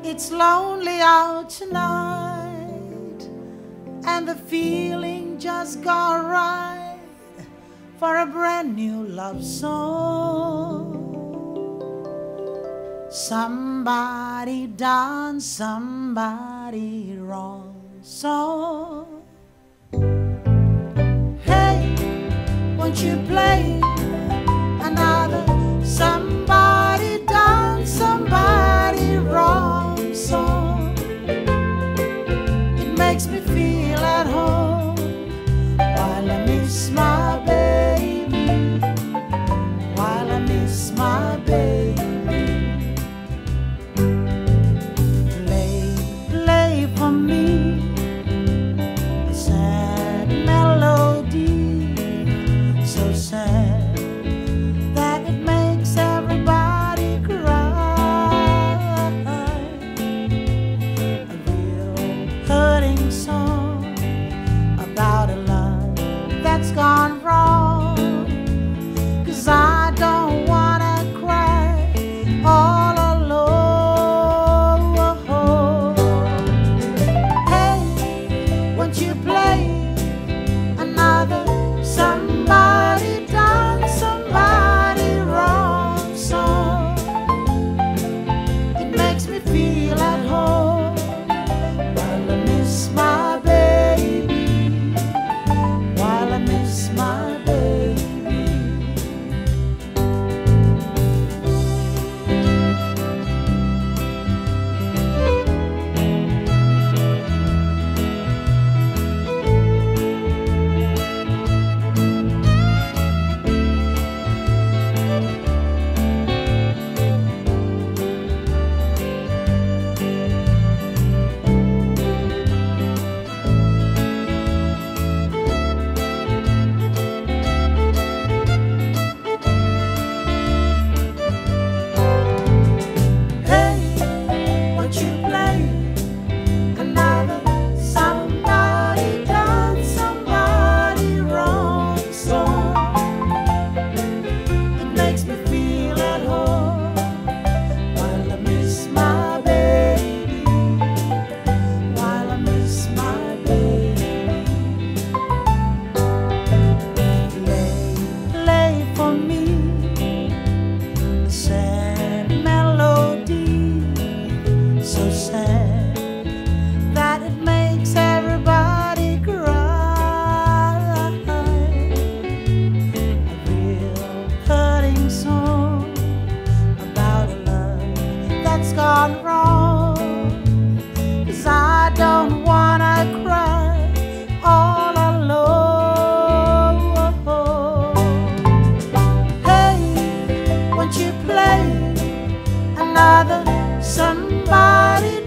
It's lonely out tonight, and the feeling just got right for a brand new love song. Somebody done somebody wrong song. Hey, won't you play another somebody done somebody wrong song? It makes me feel at home while I miss my baby, while I miss my baby. Play for me a sad melody, so sad that it makes everybody cry. A real hurting song about a love that's gone wrong. 'Cause I don't wanna cry all alone. Hey, won't you play another somebody done somebody wrong song? It makes me feel at home while I miss my baby, while I miss my baby. Hey, won't you play another somebody done somebody wrong song? It makes me feel at home while I miss my baby, while I miss my baby. Play for me a sad melody, so sad that it makes everybody cry. A real hurting song about a love that's gone wrong. 'Cause I don't wanna cry all alone. Hey, won't you play another somebody